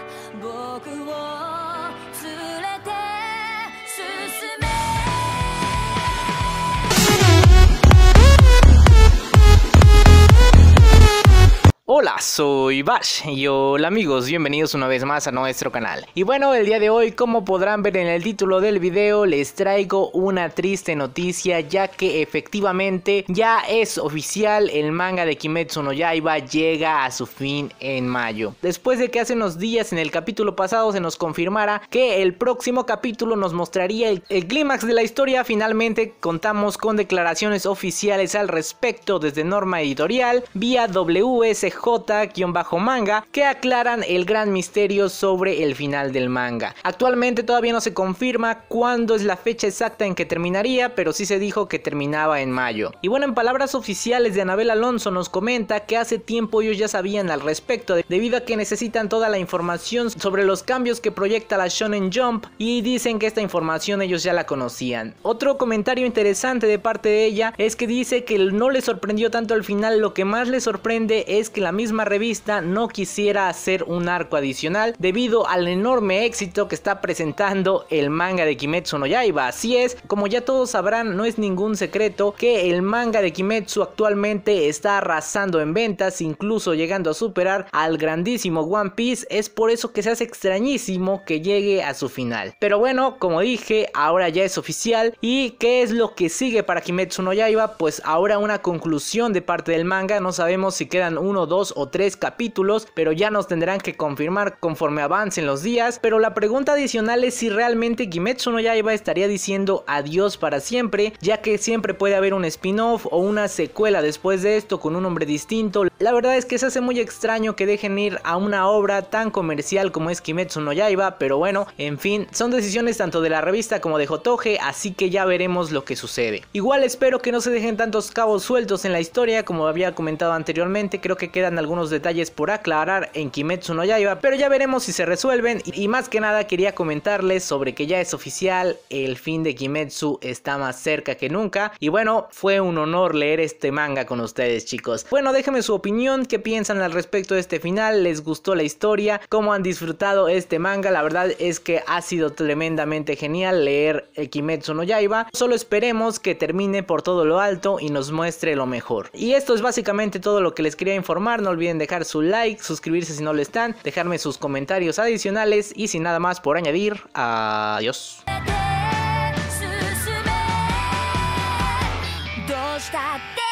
僕を連れて進め Hola, soy Bash y hola amigos, bienvenidos una vez más a nuestro canal. Y bueno, el día de hoy, como podrán ver en el título del video, les traigo una triste noticia, ya que efectivamente ya es oficial, el manga de Kimetsu no Yaiba llega a su fin en mayo. Después de que hace unos días en el capítulo pasado se nos confirmara que el próximo capítulo nos mostraría el clímax de la historia, finalmente contamos con declaraciones oficiales al respecto desde Norma Editorial vía WSJ-manga que aclaran el gran misterio sobre el final del manga. Actualmente todavía no se confirma cuándo es la fecha exacta en que terminaría, pero sí se dijo que terminaba en mayo. Y bueno, en palabras oficiales de Anabel Alonso nos comenta que hace tiempo ellos ya sabían al respecto, debido a que necesitan toda la información sobre los cambios que proyecta la Shonen Jump, y dicen que esta información ellos ya la conocían. Otro comentario interesante de parte de ella es que dice que no le sorprendió tanto el final, lo que más le sorprende es que la misma revista no quisiera hacer un arco adicional debido al enorme éxito que está presentando el manga de Kimetsu no Yaiba. Así es, como ya todos sabrán, no es ningún secreto que el manga de Kimetsu actualmente está arrasando en ventas, incluso llegando a superar al grandísimo One Piece. Es por eso que se hace extrañísimo que llegue a su final. Pero bueno, como dije, ahora ya es oficial. ¿Y qué es lo que sigue para Kimetsu no Yaiba? Pues ahora una conclusión de parte del manga. No sabemos si quedan 1, 2 o 3 capítulos, pero ya nos tendrán que confirmar conforme avancen los días. Pero la pregunta adicional es si realmente Kimetsu no Yaiba estaría diciendo adiós para siempre, ya que siempre puede haber un spin-off o una secuela después de esto con un nombre distinto. La verdad es que se hace muy extraño que dejen ir a una obra tan comercial como es Kimetsu no Yaiba, pero bueno, en fin, son decisiones tanto de la revista como de Hotoge, así que ya veremos lo que sucede. Igual espero que no se dejen tantos cabos sueltos en la historia, como había comentado anteriormente. Creo que quedan algunos detalles por aclarar en Kimetsu no Yaiba, pero ya veremos si se resuelven. Y más que nada quería comentarles sobre que ya es oficial, el fin de Kimetsu está más cerca que nunca. Y bueno, fue un honor leer este manga con ustedes, chicos. Bueno, déjenme su opinión, qué piensan al respecto de este final, les gustó la historia, cómo han disfrutado este manga. La verdad es que ha sido tremendamente genial leer Kimetsu no Yaiba. Solo esperemos que termine por todo lo alto y nos muestre lo mejor. Y esto es básicamente todo lo que les quería informar. No olviden dejar su like, suscribirse si no lo están, dejarme sus comentarios adicionales y sin nada más por añadir, adiós. どうしたって